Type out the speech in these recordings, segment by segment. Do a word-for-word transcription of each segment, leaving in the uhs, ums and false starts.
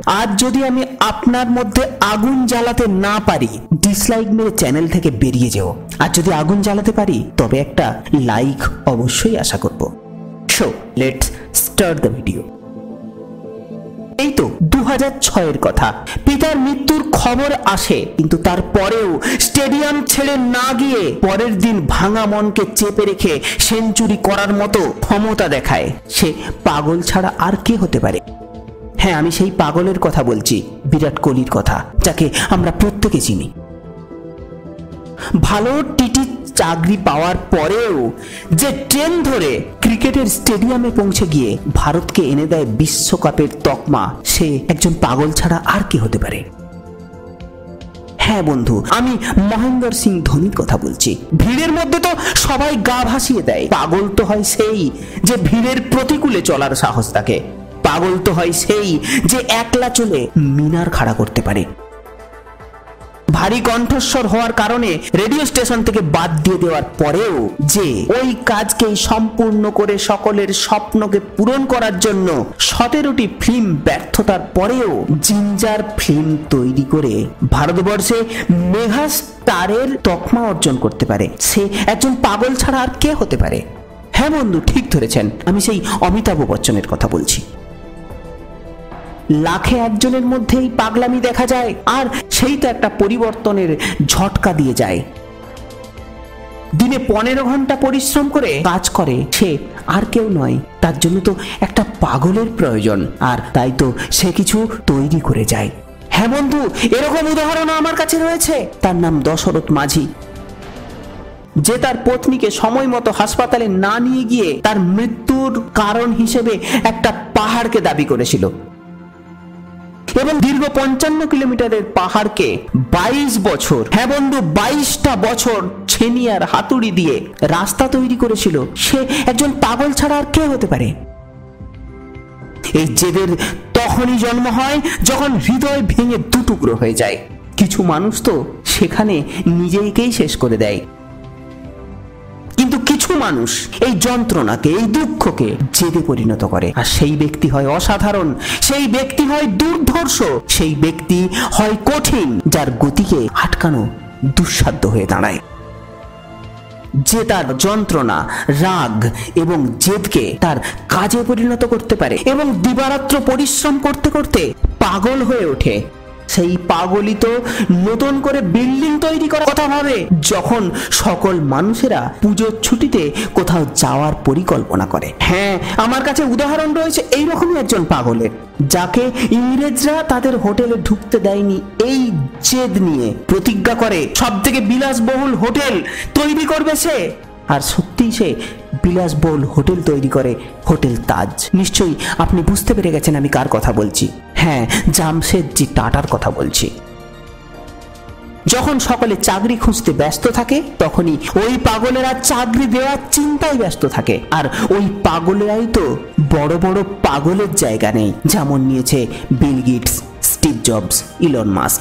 আজ যদি আমি আপনার মধ্যে আগুন জ্বালাতে না পারি, ডিসলাইক মেরে চ্যানেল থেকে বেরিয়ে যেও। আর যদি আগুন জ্বালাতে পারি তবে একটা লাইক অবশ্যই আশা করব। So let's start the video. এই তো দু হাজার ছয়ের কথা, পিতার মৃত্যুর খবর আসে, কিন্তু তারপরেও স্টেডিয়াম ছেড়ে না গিয়ে পরের দিন ভাঙা মনকে চেপে রেখে সেঞ্চুরি করার মতো ক্ষমতা দেখায়। সে পাগল ছাড়া আর কে হতে পারে? হ্যাঁ, আমি সেই পাগলের কথা বলছি, বিরাট কোহলির কথা, যাকে আমরা প্রত্যেকে চিনি। ভালো টিটি চাকরি পাওয়ার পরেও যে ট্রেন ধরে ক্রিকেটের স্টেডিয়ামে পৌঁছে গিয়ে ভারতকে এনে দেয় বিশ্বকাপের তকমা, সে একজন পাগল ছাড়া আর কি হতে পারে? হ্যাঁ বন্ধু, আমি মহেন্দ্র সিং ধোনির কথা বলছি। ভিড়ের মধ্যে তো সবাই গা ভাসিয়ে দেয়। পাগল তো হয় সেই যে ভিড়ের প্রতিকূলে চলার সাহস থাকে। পাগল তো হয় সেই যে একলা চলে মিনার খাড়া করতে পারে। ভারী কণ্ঠস্বর হওয়ার কারণে রেডিও স্টেশন থেকে বাদ দিয়ে দেওয়ার পরেও যে ওই কাজকেই সম্পূর্ণ করে সকলের স্বপ্নকে পূরণ করার জন্য সতেরোটি ফিল্ম ব্যর্থতার পরেও জিঞ্জার ফিল্ম তৈরি করে ভারতবর্ষে মেগা স্টারের তকমা অর্জন করতে পারে, সে একজন পাগল ছাড়া আর কে হতে পারে? হ্যাঁ বন্ধু, ঠিক ধরেছেন, আমি সেই অমিতাভ বচ্চনের কথা বলছি। লাখে একজনের মধ্যেই পাগলামি দেখা যায়, আর সেই তো একটা পরিবর্তনের ঝটকা দিয়ে যায়। দিনে পনেরো ঘন্টা পরিশ্রম করে কাজ করে সে আর কেউ নয়, তার জন্য তো একটা পাগলের প্রয়োজন, আর তাই তো সে কিছু তৈরি করে যায়। হ্যাঁ বন্ধু, এরকম উদাহরণ আমার কাছে রয়েছে। তার নাম দশরথ মাঝি, যে তার পত্নীকে সময় মতো হাসপাতালে না নিয়ে গিয়ে তার মৃত্যুর কারণ হিসেবে একটা পাহাড়কে দাবি করেছিল, এবং দীর্ঘ পঞ্চান্ন কিলোমিটারের পাহাড়কে বাইশ বছর, হ্যাঁ বন্ধু, বাইশটা বছর ছেনি আর হাতুড়ি দিয়ে রাস্তা তৈরি করেছিল। সে একজন পাগল ছাড়া আর কে হতে পারে? এই জেদের তখনই জন্ম হয় যখন হৃদয় ভেঙে দুটুকরো হয়ে যায়। কিছু মানুষ তো সেখানে নিজেকেই শেষ করে দেয়, কিন্তু কিছু মানুষ এই যন্ত্রণাকে, এই দুঃখকে জেদে পরিণত করে, আর সেই ব্যক্তি হয় অসাধারণ, সেই ব্যক্তি হয় দুর্ধর্ষ, সেই ব্যক্তি হয় কঠিন, যার গতিকে আটকানো দুঃসাধ্য হয়ে দাঁড়ায়। যে তার যন্ত্রণা, রাগ এবং জেদকে তার কাজে পরিণত করতে পারে এবং দিবারাত্র পরিশ্রম করতে করতে পাগল হয়ে ওঠে। সেই পাগলই তো নতুন করে বিল্ডিং তৈরি করার কথা ভাবে যখন সকল মানুষেরা পুজোর ছুটিতে কোথাও যাওয়ার পরিকল্পনা করে। হ্যাঁ, আমার কাছে উদাহরণ রয়েছে এইরকমই একজন পাগলের, যাকে ইংরেজরা তাদের হোটেলে ঢুকতে দেয়নি এই জেদ নিয়ে প্রতিজ্ঞা করে সব থেকে বিলাসবহুল হোটেল তৈরি করবে সে। আর সত্যিই সে বিলাসবহুল হোটেল তৈরি করে, হোটেল তাজ। নিশ্চয়ই আপনি বুঝতে পেরে গেছেন আমি কার কথা বলছি। হ্যাঁ, জামশেদজি টাটার কথা বলছি। যখন সকলে চাকরি খুঁজতে ব্যস্ত থাকে, তখনই ওই পাগলেরা চাকরি দেওয়ার চিন্তায় ব্যস্ত থাকে, আর ওই পাগলেরাই তো বড় বড় পাগলের জায়গা নেই, যেমন নিয়েছে Bill Gates, Steve Jobs, Elon Musk.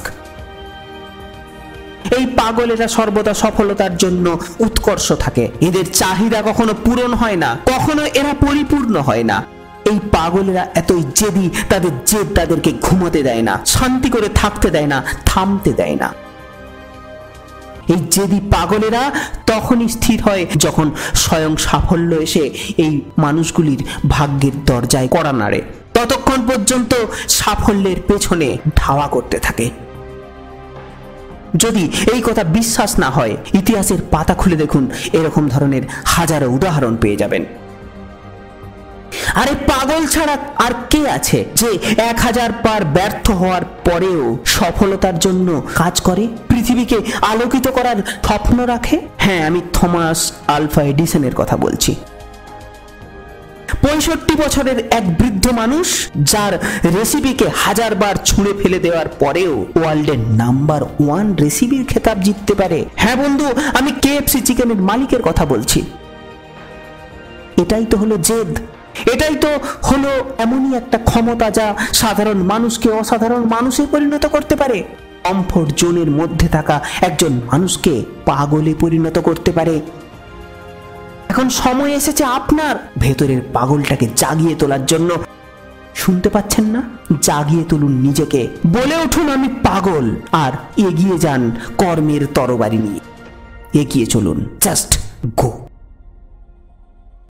এই পাগলেরা সর্বদা সফলতার জন্য উৎকর্ষ থাকে, এদের চাহিদা কখনো পূরণ হয় না, কখনো এরা পরিপূর্ণ হয় না। এই পাগলেরা এতই জেদি, তাদের জেদ তাদেরকে ঘুমাতে দেয় না, শান্তি করে থাকতে দেয় না, থামতে দেয় না। এই জেদি পাগলেরা তখনই স্থির হয় যখন স্বয়ং সাফল্য এসে এই মানুষগুলির ভাগ্যের দরজায় কড়া নাড়ে। ততক্ষণ পর্যন্ত সাফল্যের পেছনে ধাওয়া করতে থাকে। যদি এই কথা বিশ্বাস না হয়, ইতিহাসের পাতা খুলে দেখুন, এরকম ধরনের হাজারো উদাহরণ পেয়ে যাবেন। আরে পাগল ছাড়া আর কে আছে যে এক হাজার বার ব্যর্থ হওয়ার পরেও সফলতার জন্য কাজ করে, পৃথিবীকে আলোকিত করার স্বপ্ন রাখে? হ্যাঁ, আমি থমাস আলভা এডিসনের কথা বলছি। পঁয়ষট্টি বছরের এক বৃদ্ধ মানুষ, যার রেসিপিকে হাজার বার ছুঁড়ে ফেলে দেওয়ার পরেও ওয়ার্ল্ডের নাম্বার ওয়ান রেসিপির খেতাব জিততে পারে। হ্যাঁ বন্ধু, আমি কেএফসি চিকেনের মালিকের কথা বলছি। এটাই তো হলো জেদ, এটাই তো হলো এমনই একটা ক্ষমতা যা সাধারণ মানুষকে অসাধারণ মানুষে পরিণত করতে পারে। কমফোর্ট জোনের মধ্যে থাকা একজন মানুষকে পাগলে পরিণত করতে পারে। এখন সময় এসেছে আপনার ভেতরের পাগলটাকে জাগিয়ে তোলার জন্য। শুনতে পাচ্ছেন না? জাগিয়ে তুলুন নিজেকে, বলে উঠুন আমি পাগল, আর এগিয়ে যান কর্মের তরবারি নিয়ে। এগিয়ে চলুন, জাস্ট গো।